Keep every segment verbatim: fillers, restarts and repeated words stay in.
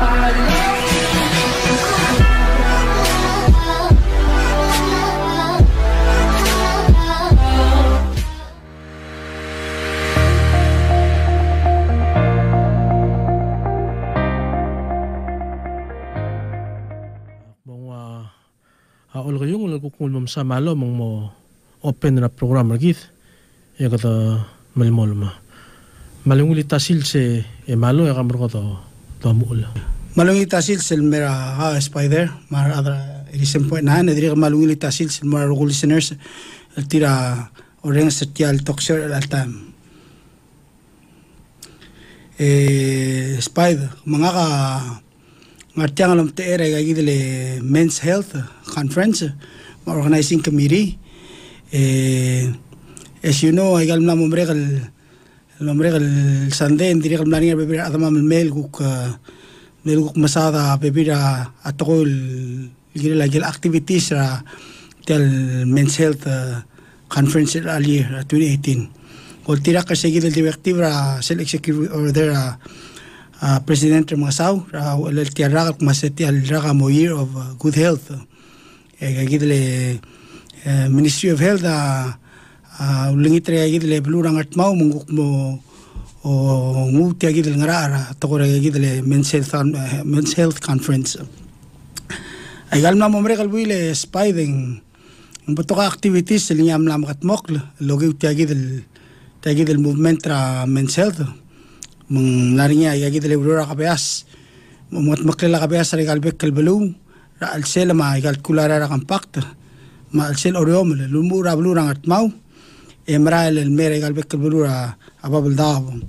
Haul kayong ulang kukulmam sa malo mong mo open na program lagi ya kata malmol ma malunguli tasil se e malo ya kamar kata to mul malunguli tasil sel mera ha spider mar adra eighty-seven point nine edri malunguli tasil sel mar listeners tira orang setial talkshow al time eh spider mga ka ngartiang alam te era gagidele men's health conference organizing committee eh as you know ay galam na momrekal momrekal Sunday hindi kal nani bebira atama mel guk mel guk masada bebira atokol gila gil activities ra tel men's health uh, conference earlier twenty eighteen kol tira ka segidel directive ra sel executive order uh, Uh, President Masaw, el tierra maseti al raga mo year of uh, good health. Eh gidele uh, Ministry of Health a uh, ulingitre gidele blurang at mau munguk mo o nguti gidele ngara tokore gidele men's health uh, men's health conference. Ay galma mo mere kalbuile spiding ang batoka activities linyam lam katmok logi uti gidele gidele movement ra men's health. Mung larinya yagi dele brora kabeas mumat maklela kabeas sa galbek kalbelu ra alsel ma kalkulara ra compact ma alsel oriom lumura blurang at mau emrael el mere galbek kalbelu ra ababel dab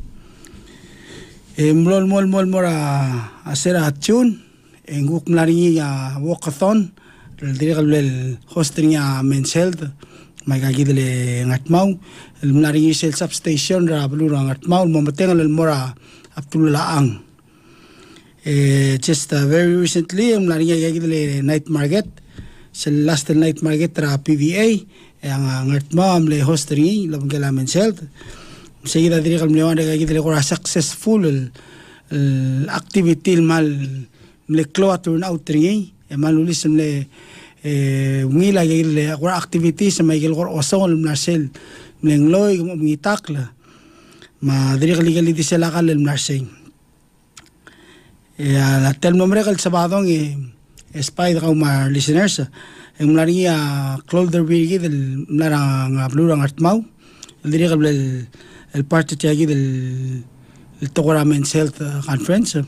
emlol mol mol mora asera tune enguk larinya walkathon el dire kalbel hosting ya men's health may gagidele ngatmaw el mlari sel substation ra blurang ngatmaw momateng el mora aptulaang eh just uh, very recently el mlari gagidele night market sel last night market ra P V A ang ngatmaw amle hosting labgala men's health seguida dire kal mlewan gagidele ko successful el, el activity el mal le cloat turn out ri e malulis le eh ngila gile agora activities may gil gor osol nasel nengloy mo ngitakla ma diri gali gali disela kal naseng eh la tel nombre kal sabadong e spider ka ma listeners ang mlaria clother bigi del mlarang blurang atmaw diri kal el parte tiagi del el tokora men's health conference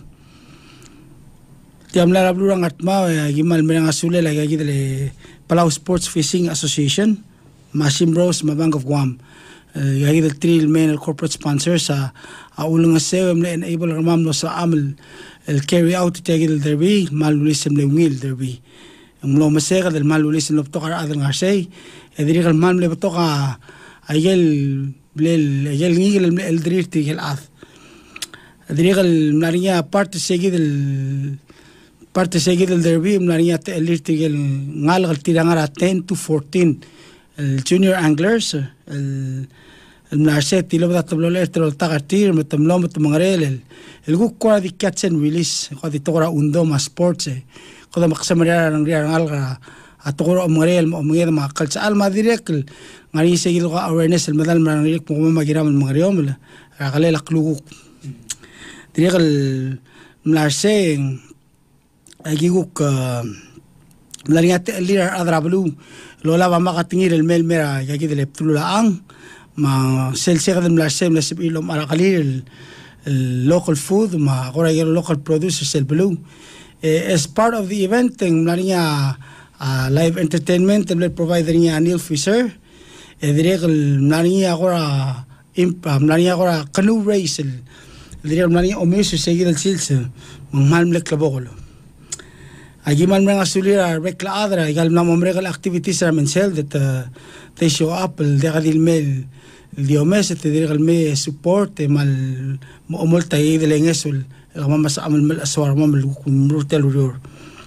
tiam la blurang atma gimal merang asule la gagi dele Palau Sports Fishing Association Masim Bros Mabank of Guam gagi del three main corporate sponsors sa aulung asem le enable ramam no sa amel el carry out tiagi del derby malulisem le ngil derby ang lo masega del malulisem lo tokar adang arsay ediri kal mam le toka ayel blel ayel ngil el drirti gel ath ediri kal nariya parte segi del parte seguida del derby mlaria el irtigel ngal tirangara ten to fourteen el junior anglers el el mlarse tilo da tablo le tro tagartir metamlo metamngarel el el gukwa di catch and release ko di tora undo ma sports ko da maksamara ng riar ngal atoro amgarel mo mga ma kalsa alma direct ngari seguido awareness el medal man rik mo magiram mangariom ra kale laklu direct el mlarse agiguk mlariate lira adrablu lola ba makatingir el mel mera yagi de leptulaang ma selsega del mlasem la sibilo mara kalir el local food ma agora el local producers el blue as part of the event en mlaria live entertainment el provider ni Anil Fisher e direct el mlaria agora impa mlaria agora canoe race el direct mlaria omiso seguir el silse mal mlek labolo Agi man mga sulira rekla adra igal na momre gal activities ra men's health that uh, they show up el degadil mel el diomes te dirgal me support e mal mo multa i de lengesul el mama sa amal mal aswar mama brutal rur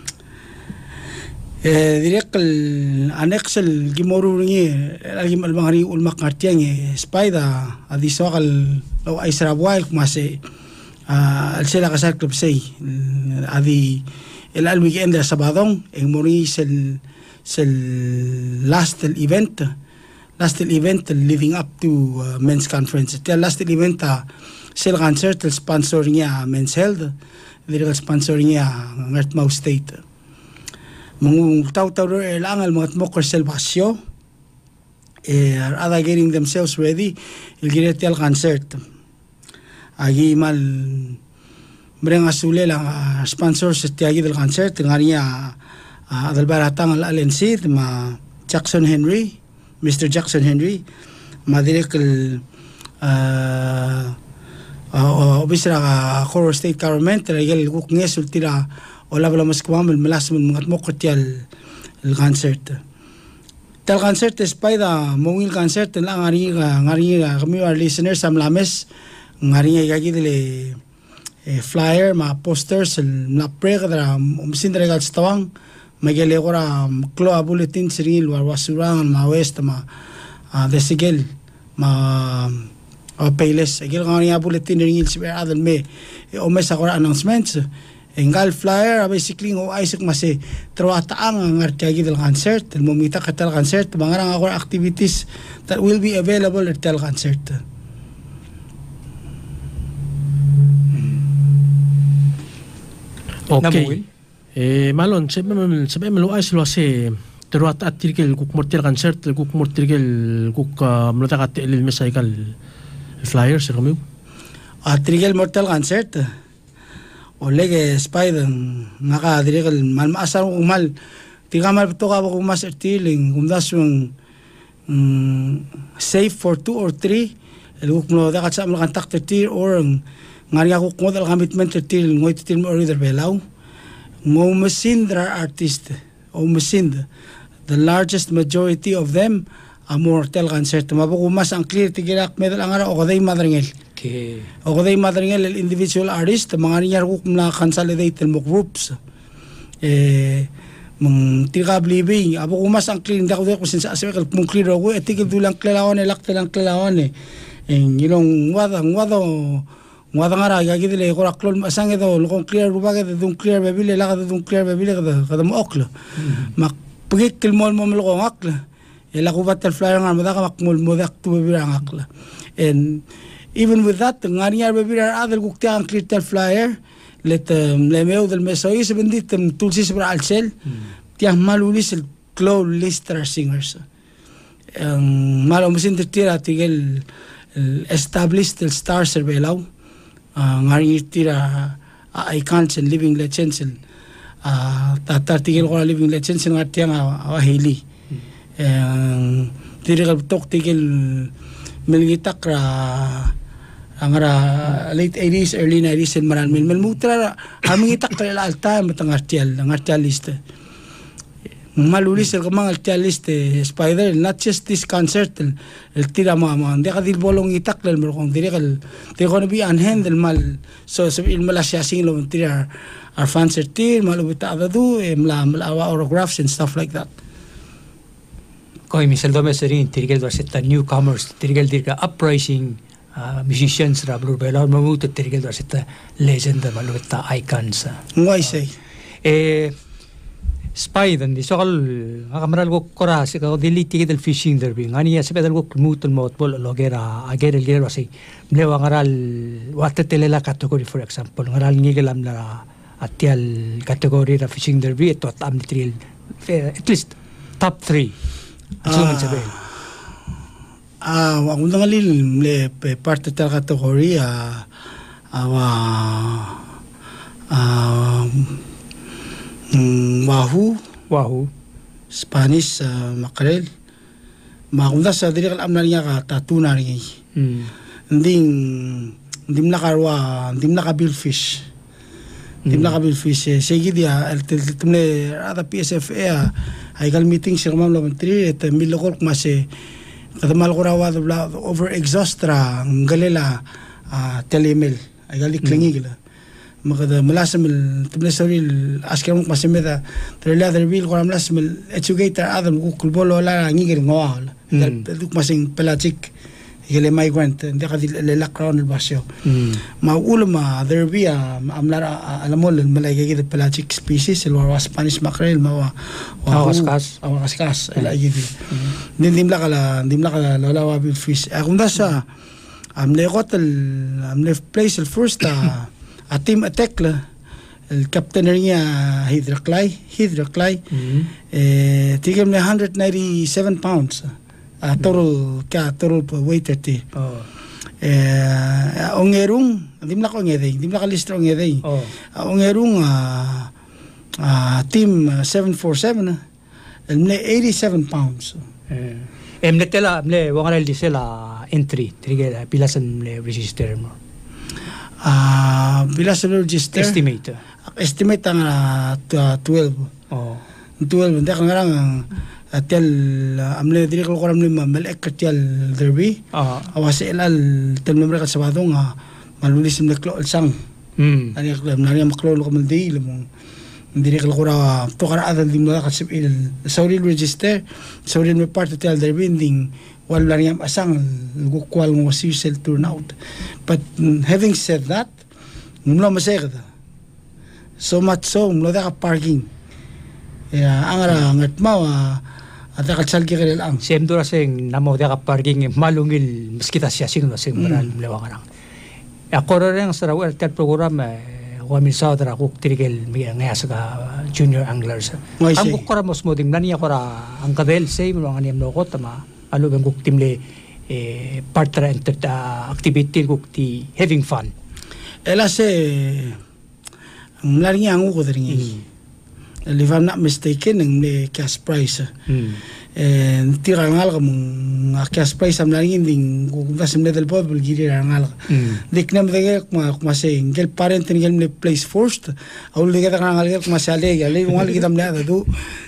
eh direct el annex el gimoru ngi agi mal mangari ul makartiang e spaida adiso gal lo ay sarabwal kumase al sila kasal club say adi el al weekend sa Sabadong en mori sel sel last event last event leading up to uh, men's conference. Tel last event uh, sel concert sponsor niya men's health, direct sponsor niya Ngartmao State. Mung taw-taw el angal mga tmokor sel basyo eh are getting themselves ready el giretel concert. Agi mal mereng asule lang uh, sponsors tiagi del concert ngariya uh, adal baratang al alensid ma Jackson Henry, Mister Jackson Henry, ma direct el uh, uh, obisra uh, Coro State Government regel guk ngesul tira wala wala mas kwam el malas mga tmokotial el concert. Tal concert espaida mongil concert lang ngari ngari kami our listeners am lames ngari gagi dele eh, flyer ma posters na prega dra umsin regal stawang magele gora klo bulletin siril war wasurang ma west ma uh, desigel ma o payles agil ngani bulletin ringil si adal me o mesa gora announcements engal flyer basically o Isaac mase trawata ang ngartiagi del concert el momita katal concert bangarang ako activities that will be available at tel concert. Okay. Eh malon sebem sebem lo ais lo se teruat atirkel kuk mortir concert kuk mortirkel kuk mlota kat el mesaikal flyers ramiu. Atirkel mortal concert. Olege spider ngaka dirkel mal masar umal tigamal to ka ko mas artiling kumdasun safe for two or three el kuk no dakat sa mga contact tir or ngari ako kodal commitment til ngoy til mo order belaw ngo masindra artist o masind the largest majority of them a mortal concert mabako mas ang clear tigilak medal angara o kaday madringel okay o kaday madringel el individual artist mga niya ko na consolidate mo groups eh mong tigab living abo ko mas ang clear ndako ko sin sa aswek mong clear ko etigil dulang klalawan elak telang klalawan eh en yilong wada wada Muadangara gagi dile ko raklol masange do lo clear rubaga de dun clear bebile laga de dun clear bebile kada kada mo oklo mak pugik kil mol mo lo ngakla ela ko batal flyer nga madaka makmol mo dak tu bebile ngakla and even with that ngariya bebile adel gukta ang clear tel flyer let le meu del mesoy se bendit tulsis bra alsel tiah malulis el clow lister singers um malo musin tira tigel established el star servelaw Uh, ngari tira uh, icons and living legends uh, tatartigil ko living legends ng atiyang awahili uh, tira ka tok tigil milgitak ra ang ra late eighties early nineties and maran mil mutra aming itak ka alta matang artial ang artialist malulis el kamang artialist spider not just this concert el, el tira mama hindi ka dil bolong itak lal mo kung tira kal tira ko na bi unhandle mal so so il malasya sing lo tira our fans er tir malubita adadu e mla malawa autographs and stuff like that koy misal do meserin tirigel do seta newcomers tirigel dirga uprising uh, musicians ra blue bell mamuto tirigel do seta legend malubita icons ngoy say eh spy dan di sokal akamaral ko koras ko delete del fishing derby ngani ya sepedal ko mutul motbol logera agera gera wasi mlewa ngaral watetelela category for example ngaral ngigelam la atial category ra fishing derby to tam trial at least top three asuman sabi ah wa undang alil le parte tal category ah awa ah Mm, wahoo wahoo Spanish uh, makrel makunda sa diri kal amna niya ka tatuna ri mm. nding ndim nakarwa ndim nakabilfish ndim nakabilfish eh, sige dia el tumle ada P S F A ay kal meeting sir mam lo tri et milokol kumase kadamal ko rawa over exhaustra ngalela uh, telemel ay kal klingi gila magada malasam tumle sorry asker mo masimeda trela derbil ko malasam educator adam ko kulbolo la ngigir ngawal duk masing pelagic igale migrant hindi ka dilak raw ng basyo maulo ma there be a amlara alam mo malay gigit pelagic species el wa Spanish mackerel ma wa kaskas kaskas el gigit ndim la kala ndim la kala lola wa fish akong da sa amne hotel amne place el first a a team attack la el captain niya Hydroclay Hydroclay eh tigam na one hundred ninety-seven pounds Uh, total ka total po waiter ti oh eh ongerung dim la ko ngede dim la ka list ngede oh uh, ongerung uh, uh, team uh, seven forty-seven uh, mle eighty-seven pounds eh emle tela mle wangal di sela entry trigger pilasan mle register mo ah uh, pilasan register estimate estimate ang uh, twelve oh twelve ndak ngarang atel amle diri ko koram lima malek katel derby ah awase elal tel memre ka sabado nga malulis mle klo sang mm ani klam nani maklo ko maldi lemong diri ko kora to kara adal dim la kasip il sauri register sauri me part tel derby ding wal lariam asang go kwal ngo si sel turnout but having said that mumlo masegda so much so mlo da parking ya angara ngat mawa at akatsal kikil ang sem dura sing namo dia ka parking malungil meskita siya sing no sing maral mlewang rang ako rin sa rawel tel program wa min sa dra ko tirigel mi ngayas ka junior anglers ang ko kora mos modim nani ako ra ang kadel say mo ang aniem no ko tama alo bang ko timle eh partner activity ko ti having fun ela se ang lari ang ko dring if I'm not mistaken ng may cash price mm. and tira ngal ka mong cash price am laringin ding kung tas im level po bulgiri ngal mm. dik nam de kuma kuma se ngel parent ngel me place first aul de ka ngal kuma se ale ale ngal kitam na do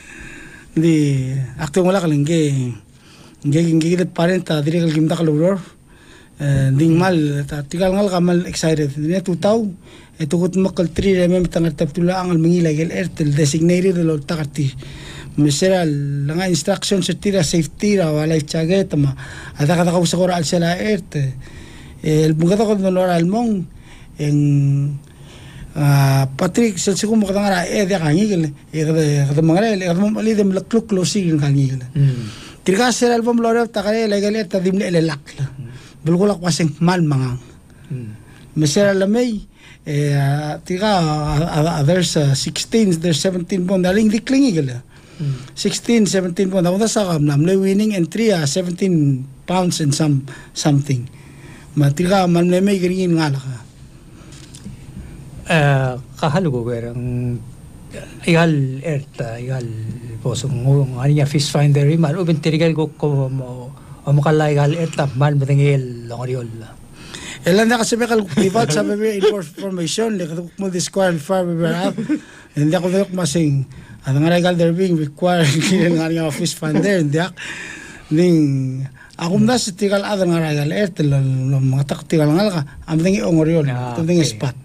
di akto wala ka lingge nge nge de parent ta dire kal gimda kalor ding mal ta tigal ngal ka mal excited ne tu tau ito kut makal tri remem tangar taptula ang mangila gel ertel designated lo takati mesera langa instruction sa tira safety ra wala chaget ma ada kada ko sa koral sala erte el bugata ko no oral mong en Patrick sa sikum mo katangara e de kangigel e kada mangala e kada mali dem lakluk closing kangigel tira sera album lore takare legal erta dimle elak bulgulak waseng mal mangang mesera lamay eh uh, tiga uh, uh, there's uh, sixteen there's seventeen pound daling diklingi gala mm. sixteen seventeen pound ako sa kam namle winning entry uh, seventeen pounds and some something matiga manle may green ngala ka eh kahalo ko gerang igal erta igal posong ngong ani fish finder mal uben tirigal ko ko mo amakala igal erta mal matengel longoriol elan na kasi bekal pivot sa bebe information like mo disqualify far bebe up hindi ako dok masing ang nga regal there being required kinin nga nga office funder hindi ak ning ako mda sa tikal adang nga regal ertel mga taktikal nga ka ang tingi ongorion tingi spot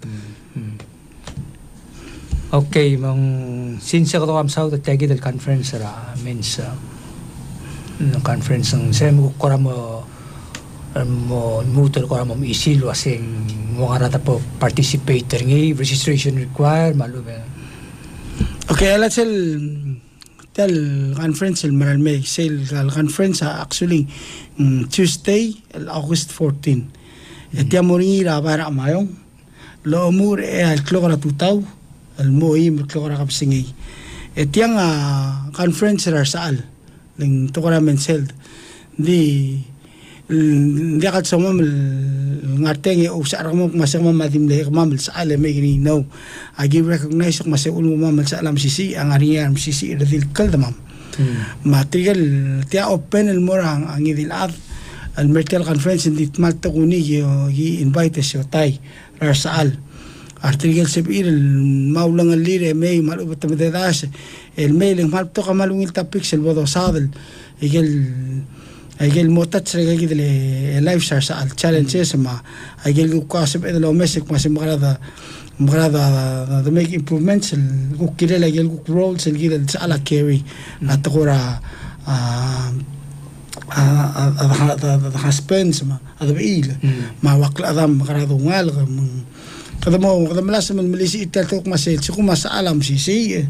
okay mang since ako kam sa the tagi del conference ra means no conference ang sem ko kora mo mo mutual ko mo isilo asing mga rata po participator ngi registration required malu ba okay let's tell tell conference el maral may sale conference actually um, Tuesday August fourteenth mm-hmm. etia moringi ra para mayong lo mur e al klokara tutaw al moim klokara kapsingi etiang uh, conference ra saal ling to kara mensel di hindi ka sa mamel ngarteng o sa aram mo masang mamadim le mamel sa alam may gini no I give recognize ko masay ulo mamel sa alam sisi ang ariyan sisi idil kaldamam material tiya open el morang ang idilad al mertel conference hindi malta kuni gi invite sa tay rarsal artikel sebir maulang al lire may malubat tamedas el mailing malto ka malungil tapik sel bodo sadel igel agil motat sa gagid le live sa sa challenges ma agil ko kasip ito lo message mas makalada makalada to make improvements ko kile agil ko roles el gid sa ala carry at ko ra the husbands ma ada bail ma wakla adam karado ngal kada mo kada malas man malisi ital tok masel siku mas alam si si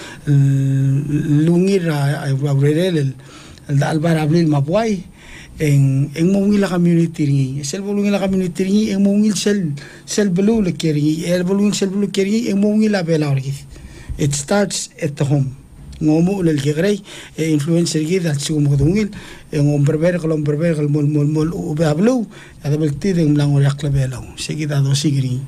lungir ay wabrel el albar abril mabuay en en mongila community ringi sel bolungila community ringi en mongil sel sel belu le keri el bolungil sel belu keri en mongila bela orgi. It starts at the home. Ngomo ulal kigray e influencer gid at sigum gudungil e ngom berber kalom berber kal mol mol mol u bablu ada belti ding lang yak labelaw sigida do sigri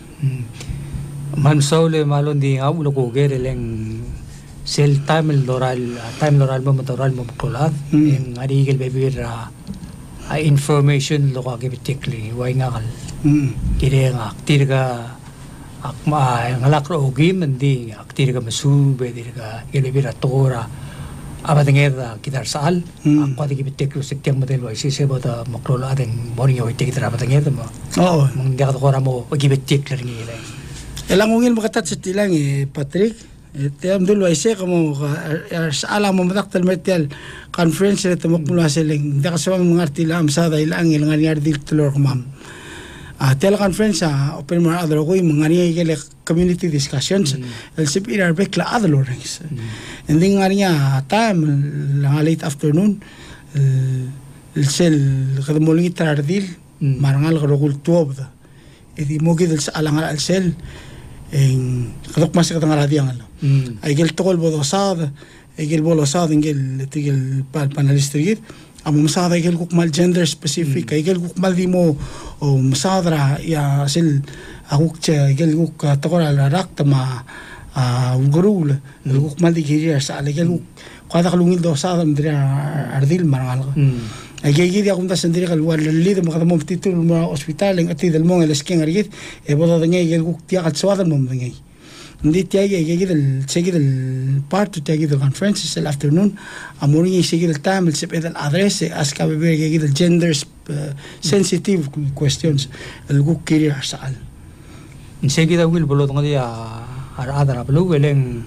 man saule malon di nga ulo ko gere leng sel time loral time loral mo motoral mo kolat en arigel bebir a information lo ka gibitikli way nga kal kire nga tirga akma ngalak ro gim ndi aktir ka masu be dir ka elebira tora abadengeda kitar sal akwa de gibitek ro sektem model wa sise bota makrol adeng morning hoy tekitra abadengeda mo oh mong dia ka kora mo gibitek ringi ile elang ngil makatat sa tilang eh Patrick te amdul wa ise kamo sala mo mataktal metal conference re tamo mula seleng da kasawang mga artila am sa dai lang il ngani ardil tulor mam a tel conference a open mar adro ko mangani gele community discussions el sip irar bekla adlo rings and then ngani time lang late afternoon el sel kadmolingi tardil marangal rogul tuobda edi mogi del alang al sel en kadok mas katang radiang alo ay gel tokol bodosad ay gel bolosad ngel tigel panelist git amo masada igel kukmal gender specific igel kukmal di mo o masadra ya sil akuk che igel kuk takora la rakta ma gurul kukmal di kiriya sa igel kuk kada kalungil do sa dam dira ardil marangal ay gigi di akum ta sendiri kalwar lili mo kada mo titul mo hospital ng ati del mo el skin argit e bodo ngay igel kuk tiya kat swadan mo ngay hindi tiyagi ay gigil sige del part to tiyagi del conferences el afternoon amurin yung sige del time el sip el address as ka bebe gigil del gender sensitive questions el guk kiri asal sige da wil bolot ngadi a ara belu weleng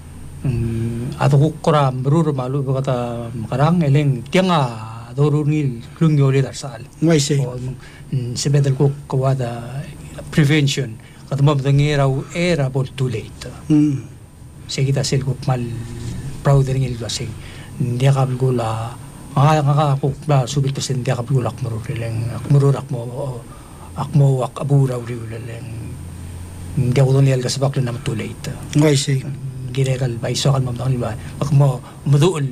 ato guk kora berur malu kata makarang eleng tianga dorunil klung yoli darsal ngay say sebe del guk kawada prevention kad mo bdangera u era bol too late mm segita sel ko mal proud ring il gasing dia ka bigula nga nga ko bla subit to sen dia ka bigula akmuro releng akmuro akmo akmo ak abura uri uleng dia ko don yel gasbak na too late ngay say giregal bay so kan mo dang ba akmo mudul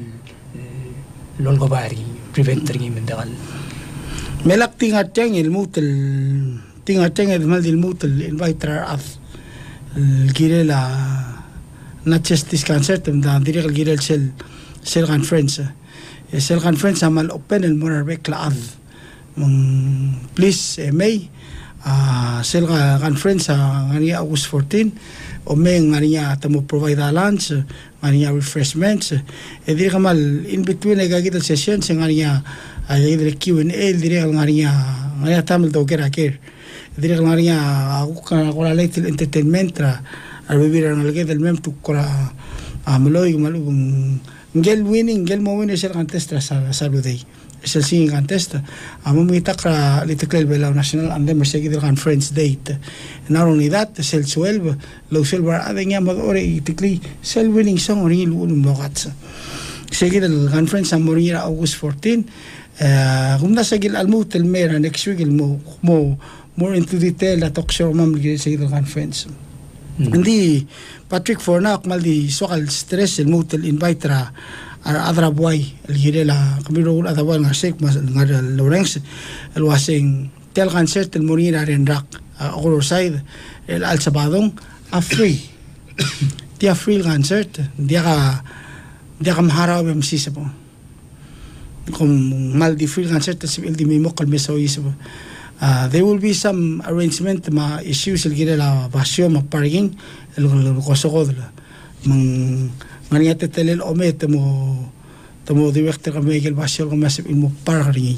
lol ko bari prevent ring mendagal melak tingat yang ilmu tel tinga tinga mal dil mutel invite af gire la na chestis cancer tem da dire gire sel sel conference sel conference amal open el morar be clav mong please may ah sel conference ngani August fourteen o may ngani tamo provide lunch ngani refreshments e dire kamal in between ay gagit sessions ngani ay dire Q and A dire ngani ngani tamel do kera ker dire ngariya ako kana kola late entertainment ra al vivir en alge del mem tu kola amloy malung ngel winning ngel mo winning sel contest sa saludey sel singing contest amo mi takra litikle bela national anthem segi del conference date not only that sel twelve lo sel bar adenya madore itikli sel winning song ri lulum lokat segi del conference amorira August fourteen kumna sagil almut el mera next week mo mo more into detail na talk show mam ligay sa ito conference. Hindi Patrick for na akmal di sokal stress el mutel invite ra ar adra boy el girela kamiro ul adawal nga sek mas nga Lawrence el wasing tel concert el morira ren rak ako side el al sabadong a free dia free concert dia ka dia ka maharaw bem sisa po kung mal di free concert el di mimo kalme sa isa po. Uh, there will be some arrangement ma issues el gira la basyo ma parking el kosoko la mang maniate telel ome temo temo director kami el basyo ko masip mo parking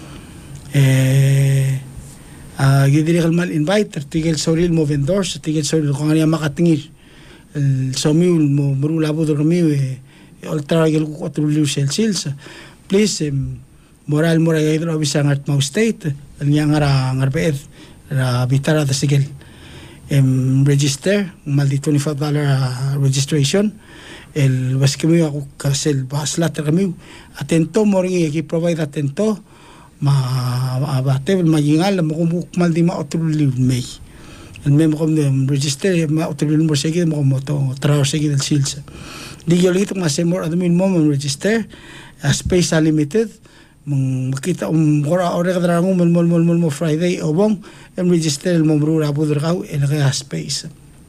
eh ah gidiri kal mal invite tigel soril mo vendors tigel soril ko ngani makatingir el somiul mo murula bodo kami e ultra gel ko atruliu sel sils please um, moral moral ito bisa ngat mau state niya ngara ngarbeet ra bitara da sigel um, register mal di twenty-five dollars uh, registration el bas kami ako kasel bas later kami atento mo rin i-provide atento ma abate magingal mo kumuk mal di ma otulil may el memo kom register ma otulil mo sige mo mo to traw sige del sils di yolito mas more admin mo register uh, space limited mong makita um ora ora kadra mo mol mol mol mol mo Friday obong em register el momro ra budur kaw el kaya space.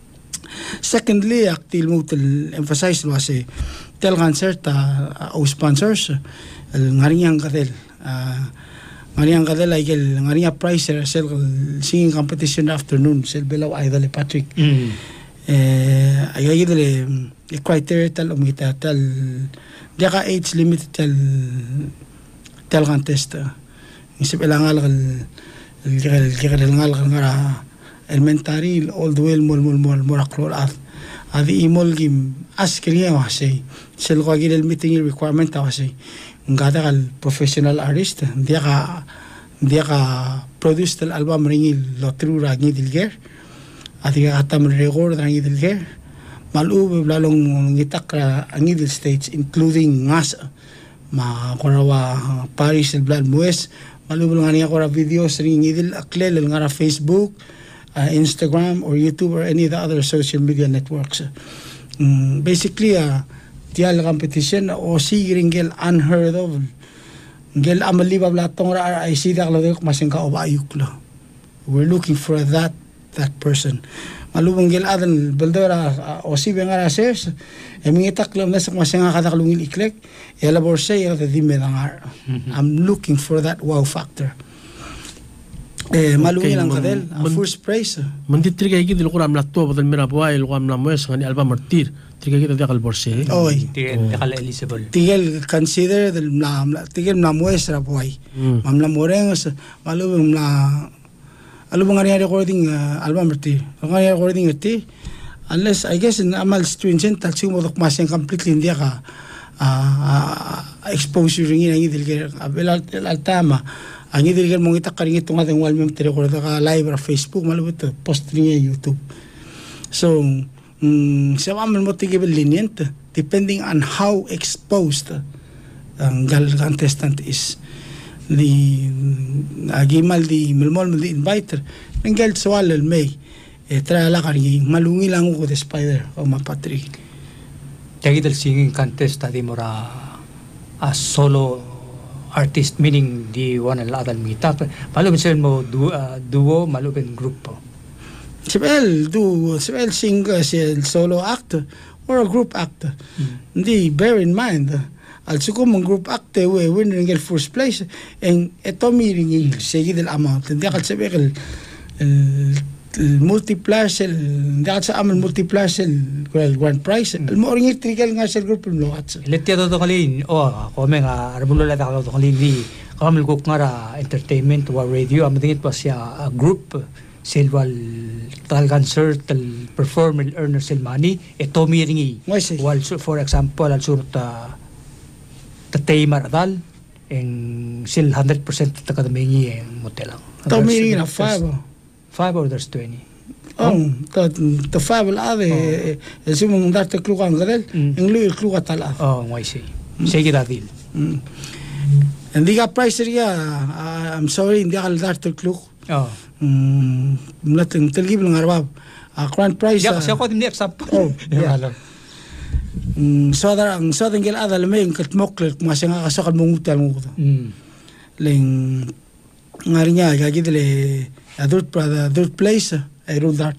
Secondly aktil mo tel emphasize was a tel cancer ta uh, sponsors el ngariang kadel uh, ngariang kadel ay gel ngariang price sel singing competition afternoon sel below idol Patrick mm. eh ay ay dele the criteria tal umita tal dia ka age limit tal tal contest isip ilangal kal el el ngal ngara elementary all the way mol mol mol moraklor at adi imol gim askriya wase sel ko gil meeting requirement wase ngada kal professional artist dia ka dia ka produce el album ringil lotru ragi dilger adi ka tam record ragi dilger malu lalong ngitak ang idil states including ngas ma korawa Paris el blood mues malubul nga niya kora videos ring idil aklel nga Facebook uh, Instagram or YouTube or any of the other social media networks um, basically uh, tial competition o si ringgel unheard of gel amaliba blatong ra I see da klodek masingka obayuk lo we're looking for that that person malubong gel adan beldora o si benga shares e mingitak lam nasa masinga kadaklungil iklek elabor say the dimenangar I'm looking for that wow factor eh malungil ang kadel first prize mandi triga igid lo kuram latto badal mira boy lo kam namoes ngani alba martir triga kita dakal borse oy tigel dakal eligible tigel consider del nam tigel namoes ra boy mamla morengos malubong na alubong nga recording uh, album martir nga recording iti unless I guess in amal stringent tal sigmo dok mas completely hindi ka uh, uh, exposure ringin ang idil abel altama ang idil mong itak karing itong ating wall mem record ka live or Facebook malubot post ring YouTube so um, sa amal mo tigibel lenient depending on how exposed ang gal contestant is di agimal di milmol di inviter nanggal swal el may e tra la kari malungi lang ko de spider o mapatri tagi del singing contest di mora a solo artist meaning di one al adal mita malo ben mo duo uh, duo malo ben grupo sibel du sibel sing uh, solo act or a group act mm. Di bear in mind also ko mong group acte we winning el first place en eto miring segi del amount hindi ka sabi el el multiplier el hindi ka sa amal multiplier el grand prize el mo ring trigal nga sa group lo at letya to kalin o ko men arbulo la ta to kalin di kamil ko ngara entertainment or radio am dingit pa siya a group silwal tal concert tal performer earner sel money eto miring wal for example al surta tatay maradal en sil one hundred percent takadamengi en motelang tomiri na five five or there's twenty oh ta ta five la de es un darte club ang gadel en lu el club atala oh why say sige dadil en diga price ria I'm sorry hindi ka darte club oh mlating telgib ng arbab a grand price ya kasi ako din example oh yeah soda ang soda ngel adal may katmoklet mas nga kasakal mong utal mo ko ling ngari niya gagidle adult brother adult place I rule that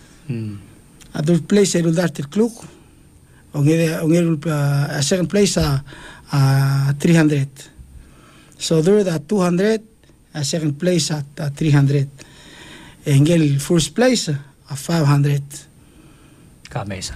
adult place I rule that club ongere ongere a second place a uh, three hundred so there that two hundred a second place at uh, three hundred engel first place a five hundred kamesa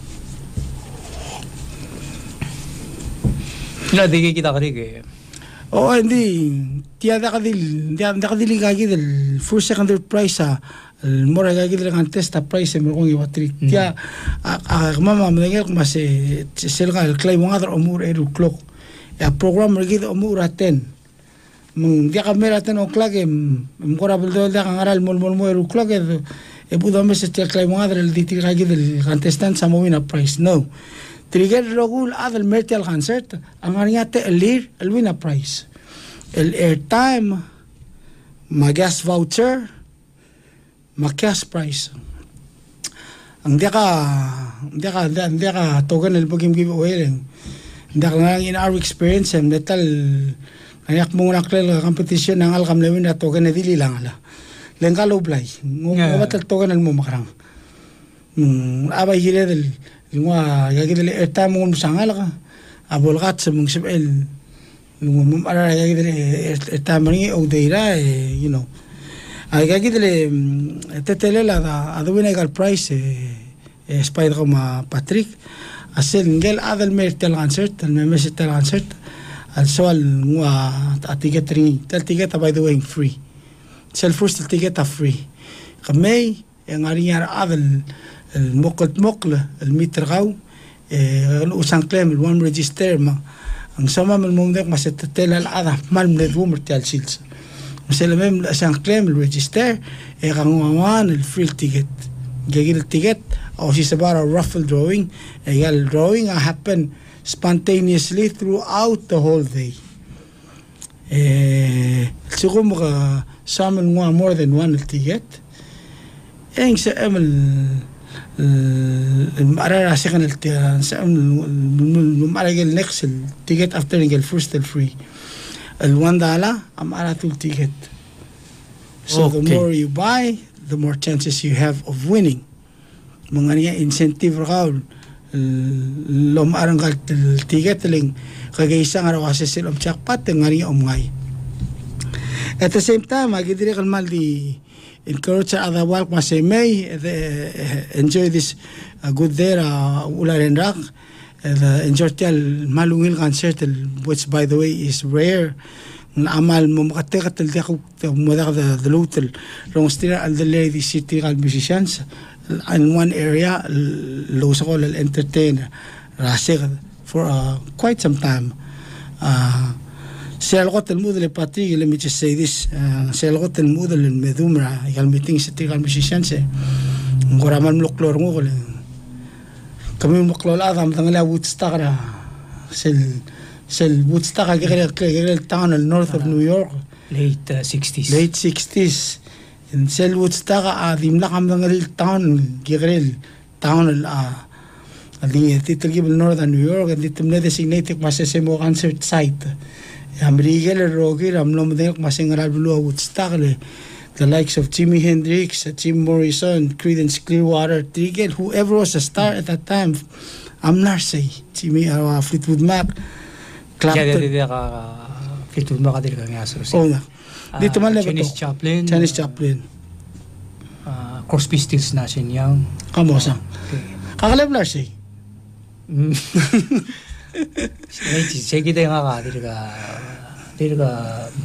na digi kita kari ke Oo, hindi. Tiyada ka dil, tiyada ka dili kagi del first secondary price sa mora kagi del contest price mo kung iwatri. Tiya a mama mengel mas selga el claim ngadar umur eru clock. Ya program regi umur aten. Mung dia kamera ten o clock em mora beldo da ngaral mol mol mo eru clock e pudo mes el claim ngadar el ditir kagi del contestant sa mo win price. No. Trigger rogul adel mertial concert ang ariate el lir el win price. El airtime, ma gas voucher, ma cash price. Ang dia ka, dia ka, dia ka token el bugim giveaway lang. Dia ka nga in our experience, em netal, nayak mo nga klel competition ng alkam lewin na token na dili lang ala. Lengkalo blay, ngabat el token el mo makarang. Abay hile del, nga gagi del airtime mo sangal ka, abol kat sa mong sibel. Nung ara gagidele tamani o deira you know ay gagidele tetele la adwina gal price e spider como Patrick asel ngel adal mertel concert el memes tel concert al soal ngwa ticket ring tel ticket by the way free sel first ticket free kamay en ariar adal el mokot mokla el mitrgaw e usang claim el one register ma ang sama man mo dek mas tetela ala mal med womer tel sils mesela mem asan claim el register e kanguan el free ticket gagil el ticket o si se bara raffle drawing e gal drawing a happen spontaneously throughout the whole day e siguro mo ka samen ngwa more than one ticket eng sa emel المقرر عشان المقرر next التيكت after نقل first free الوان دالا I'm على طول تيكت so okay. The more you buy the more chances you have of winning mga incentive raw lo maarang kal ticket ling kagaysa nga raw kasi sila jackpot ngari umngay at the same time agidire kal mal di encourage other work masay may enjoy this uh, good there uh, ula ren rak uh, enjoy tel malungil concert which by the way is rare amal mo makatekat tel dak mo dak the local long stira al the lady city gal musicians in one area lo sa ko el entertain rasig for uh, quite some time uh, سيالغوت المودل باتري let me just say this سيالغوت المودل المذومرة يال meeting ستيغال مشيشانسة ngorama mluklor ngol kami mluklor adam tangala Woodstock sel sel Woodstock gigel gigel town in north of New York late uh, sixties late sixties in sel Woodstock adim lakam tangal town gigel town al adi titilgib northern New York and itimne designated masesemo concert site Amerigal rogi ramlom dek masingaral blue Woodstock the likes of Jimi Hendrix, Jim Morrison, Creedence Clearwater, Trigel, whoever was a star at that time. I'm not say Jimmy uh, Fleetwood Mac, Clapton. Yeah, ka Fleetwood Mac dili ka nga so. Oh na. Dito man level to. Janis Joplin. Janis Joplin. Uh, Crosby, Stills, Nash and Young. Kamo sang. Kakalab Larcy. Sige kita nga ka dili ka dili ka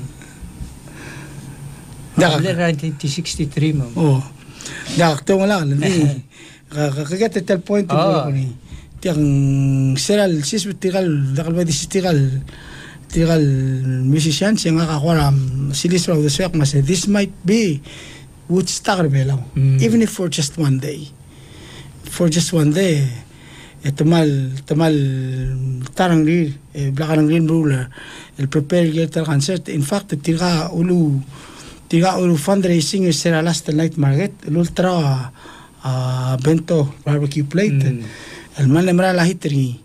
nineteen sixty-three mo. Oh. Dak to wala hindi. Kakagat at point to ko ni. Tiang seral sis tigal dakal ba dis tigal tigal musician siya nga kakuram silis raw the swak mas this might be Woodstock rebellion mm. even if for just one day. For just one day. E tamal tamal tarang rir e blakarang rin ruler el prepare guitar concert in fact tira ulu tira ulu fundraising sera last night market el ultra uh, bento barbecue plate mm. el man lemra la hitri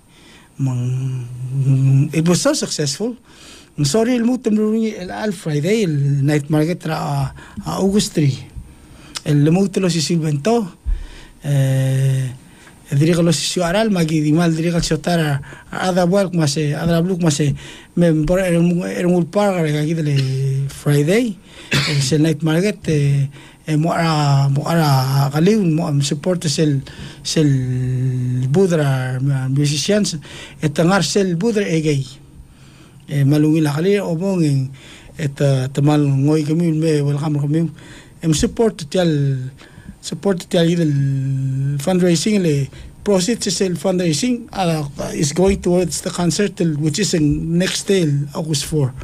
mang it was so successful sorry el mutem el al Friday el night market tra uh, August three el mutelo si silvento eh dirigo los ciudadanos magi di mal dirigo ciotara ada work mas ada blue mas me por era un era un par aquí de Friday el night market e mo ara mo ara kali mo support sel sel budra musicians et tangar sel budra egay e malungi la kali obong et tamal ngoi kami me welcome kami em support tial support tial il fundraising le proceeds is fundraising uh, is going towards the concert which is in next day August fourth.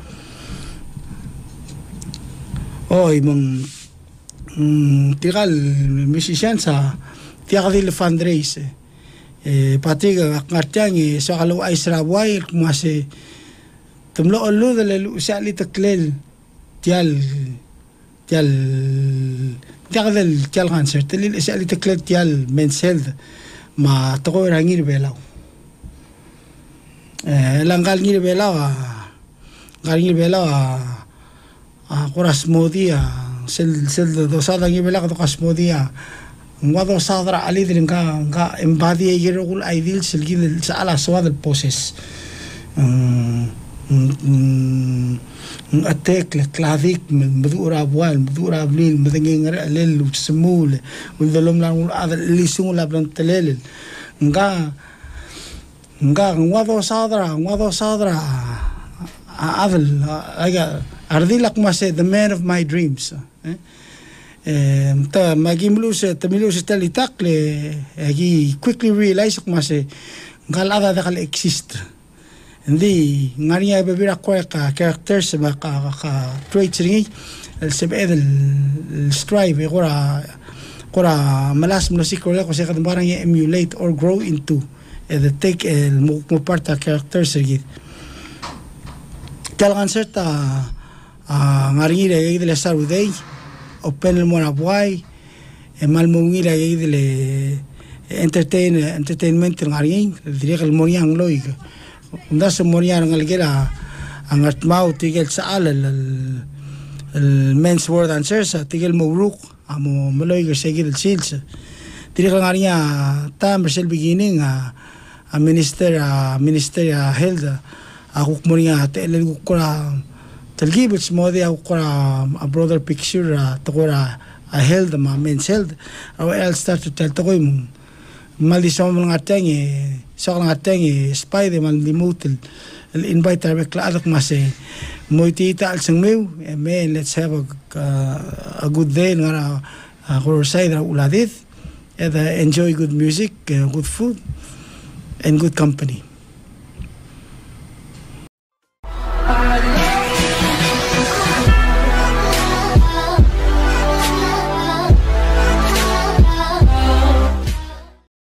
Oh imong mm, tigal musician sa tigal il fundraise eh pati ga ngartiang e so kalau ay sraway kumase tumlo allo dal sa li taklel tial tial tigal tial concert li sa li taklel tial men's health ma toko rangir belaw eh langgal ngir belaw ngir belaw a kuras modia sel sel dosada ngir belaw to kas modia ngwado sadra ali din ka ka embody yero kul ideal sel gil sa ala swad el process um attack le clavic madura bwal madura blil madangin lel semul waldalom lang ada lisung la blan telel nga nga ngwado sadra ngwado sadra adal aga ardilak mase the man of my dreams eh ta magimlus tamilus talitak le agi quickly realize mase ngalada dakal exist hindi ngariya bebira ko ka characters ba ka ka traits ringi sebed el strive ora ora malas mo si ko ko sa kadang emulate or grow into the take el mo parta characters ringi talagang certa ngari re de la saruday open el mona boy e mal mo ngi re de entertain entertainment ngari dire el moniang loig unda se moriar ngalgera angat mau tigel sa al el men's world answers tigel mawruk amo maloy ga segil sils dire ka ngariya ta Michelle beginning a minister a minister a health ako moria te el kura talgibits mo dia kura a broader picture to kura a health ma men's health or else start to tell to ko maldição mga teng eh so nga teng eh spy de mal dimutel el invite ar bekladak mase moitita al sangmew man let's have a uh, a good day ngara ko say da uladit and uh, enjoy good music uh, good food and good company.